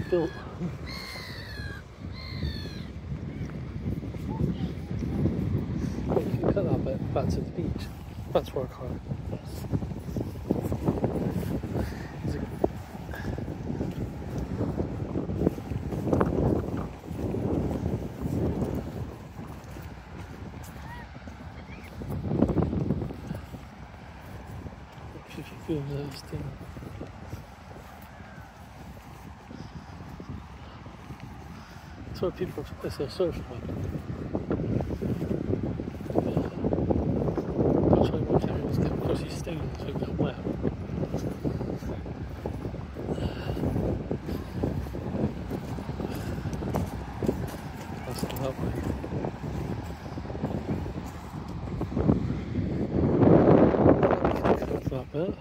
built. Well, if you cut that bit back to the beach, that's where I can't. If you feel those things. That's where people it's a surf club. I'll try my camera to get across these stones so it get wet. That's not that way. That bit.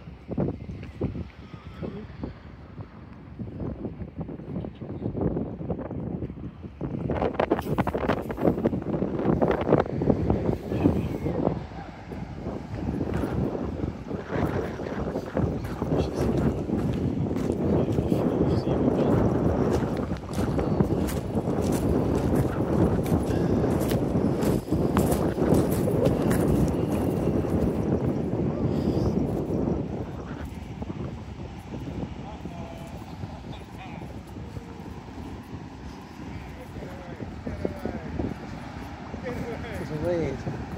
Weird.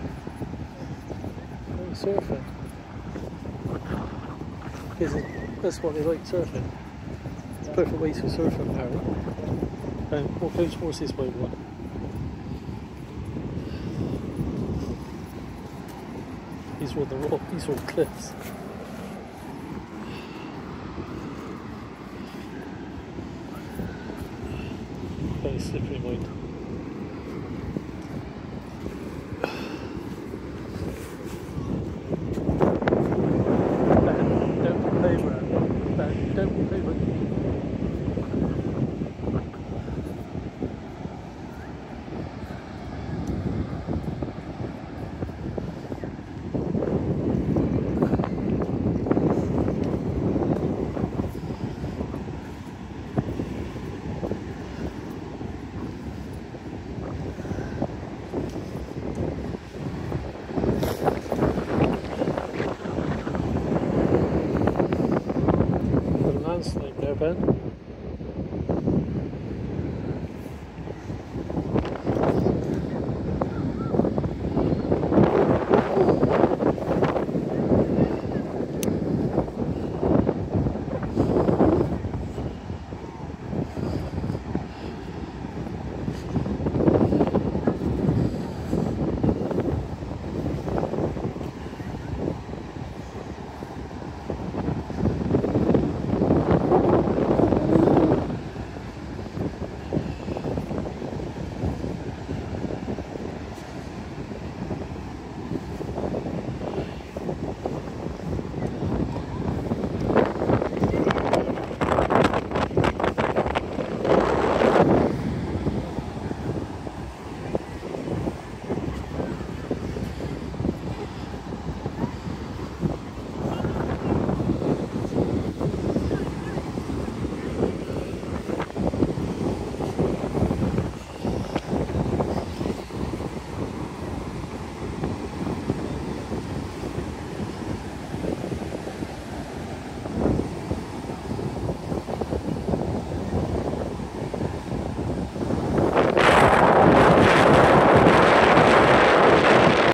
Surfing. That's what they like, surfing. It's a perfect way to surfing apparently. What goes towards this way one? These are the rock, these are all cliffs. Very slippery mind. Landslide there, Ben.